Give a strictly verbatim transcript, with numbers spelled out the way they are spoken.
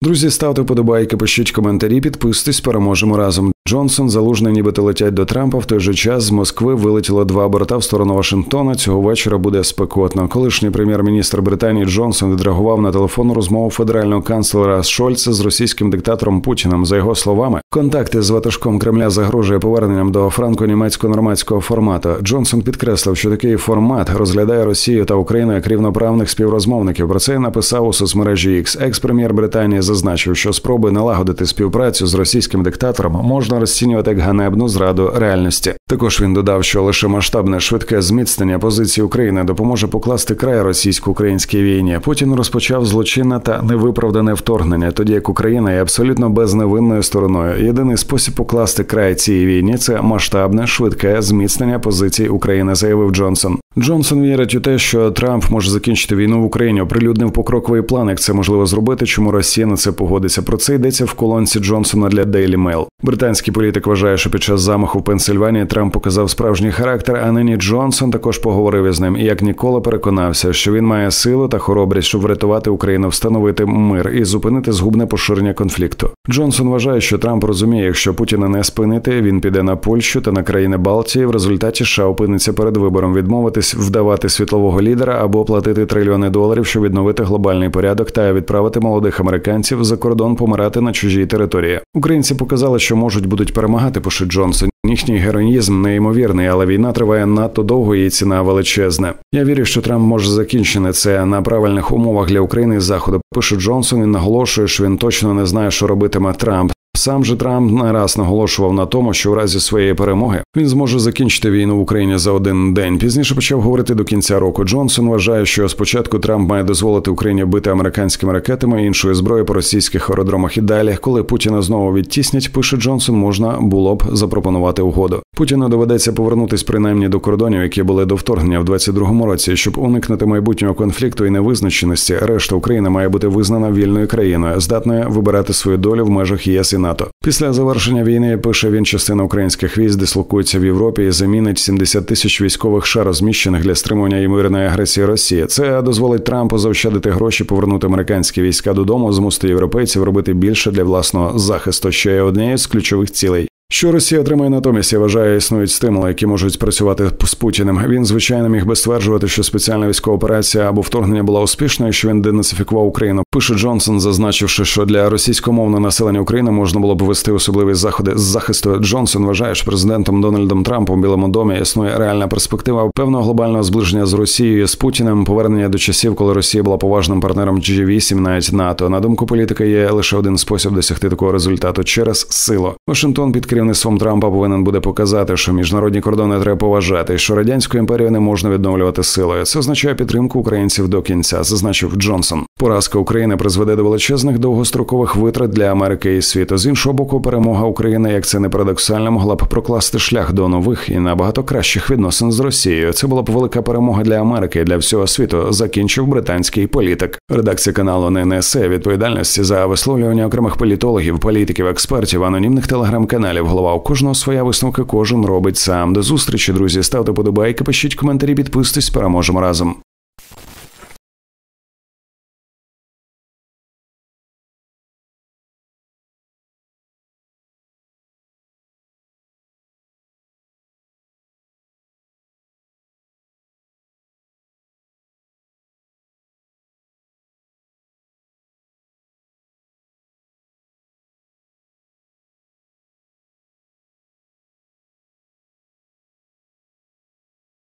Друзі, ставте вподобайки, пишіть коментарі, підписуйтесь, переможемо разом. Джонсон, Залужний нібито летять до Трампа. В той же час з Москви вилетіло два борта в сторону Вашингтона. Цього вечора буде спекотно. Колишній прем'єр-міністр Британії Джонсон відреагував на телефонну розмову федерального канцлера Шольца з російським диктатором Путіним. За його словами, контакти з ватажком Кремля загрожує поверненням до франко-німецько-нормандського формату. Джонсон підкреслив, що такий формат розглядає Росію та Україну як рівноправних співрозмовників. Про це написав у соцмережі X. Екс-прем'єр Британії зазначив, що спроби налагодити співпрацю з російським диктатором можна розцінювати як ганебну зраду реальності. Також він додав, що лише масштабне швидке зміцнення позиції України допоможе покласти край російсько-українській війні. Путін розпочав злочинне та невиправдане вторгнення, тоді як Україна є абсолютно безневинною стороною. Єдиний спосіб покласти край цій війні – це масштабне, швидке зміцнення позиції України, заявив Джонсон. Джонсон вірить у те, що Трамп може закінчити війну в Україні, оприлюднив покроковий план, як це можливо зробити, чому Росія на це погодиться. Про це йдеться в колонці Джонсона для Daily Mail. Британський політик вважає, що під час замаху в Пенсильванії Трамп показав справжній характер, а нині Джонсон також поговорив із ним і як ніколи переконався, що він має силу та хоробрість, щоб врятувати Україну, встановити мир і зупинити згубне поширення конфлікту. Джонсон вважає, що Трамп розуміє, якщо Путіна не спинити, він піде на Польщу та на країни Балтії. В результаті США опиниться перед вибором відмовитись вдавати світлового лідера або платити трильйони доларів, щоб відновити глобальний порядок та відправити молодих американців за кордон помирати на чужій території. Українці показали, що можуть будуть перемагати, пише Джонсон. Їхній героїзм неймовірний, але війна триває надто довго і ціна величезна. Я вірю, що Трамп може закінчити це на правильних умовах для України і Заходу, пише Джонсон і наголошує, що він точно не знає, що робитиме Трамп. Сам же Трамп не раз наголошував на тому, що у разі своєї перемоги він зможе закінчити війну в Україні за один день. Пізніше почав говорити до кінця року. Джонсон вважає, що спочатку Трамп має дозволити Україні бити американськими ракетами і іншою зброєю по російських аеродромах. І далі, коли Путіна знову відтіснять, пише Джонсон, можна було б запропонувати угоду. Путіну доведеться повернутись принаймні до кордонів, які були до вторгнення в двадцять другому році, щоб уникнути майбутнього конфлікту і невизначеності. Решта України має бути визнана вільною країною, здатною вибирати свою долю в межах ЄС і НАТО. Після завершення війни, пише він, частина українських військ дислокується в Європі і замінить сімдесят тисяч військових США, розміщених для стримування ймовірної агресії Росії. Це дозволить Трампу заощадити гроші, повернути американські війська додому, змусити європейців робити більше для власного захисту, що є однією з ключових цілей. Що Росія отримає натомість, я вважаю, існують стимули, які можуть працювати з Путіним. Він, звичайно, міг би стверджувати, що спеціальна військова операція або вторгнення була успішною, що він денацифікував Україну. Пише Джонсон, зазначивши, що для російськомовного населення України можна було б ввести особливі заходи з захисту. Джонсон вважає, що президентом Дональдом Трампом в Білому домі існує реальна перспектива певного глобального зближення з Росією, з Путіним, повернення до часів, коли Росія була поважним партнером джі вісім, навіть НАТО. На думку політика, є лише один спосіб досягти такого результату – через силу. Вашингтон під керівництвом Трампа повинен буде показати, що міжнародні кордони треба поважати, і що радянську імперію не можна відновлювати силою. Це означає підтримку українців до кінця, зазначив Джонсон. Поразка України призведе до величезних довгострокових витрат для Америки і світу. З іншого боку, перемога України, як це не парадоксально, могла б прокласти шлях до нових і набагато кращих відносин з Росією. Це була б велика перемога для Америки і для всього світу, закінчив британський політик. Редакція каналу не несе відповідальності за висловлювання окремих політологів, політиків, експертів, анонімних телеграм-каналів. Голова у кожного своя, висновка кожен робить сам. До зустрічі, друзі. Ставте подобайки, пишіть коментарі, підписуйтесь, переможемо разом.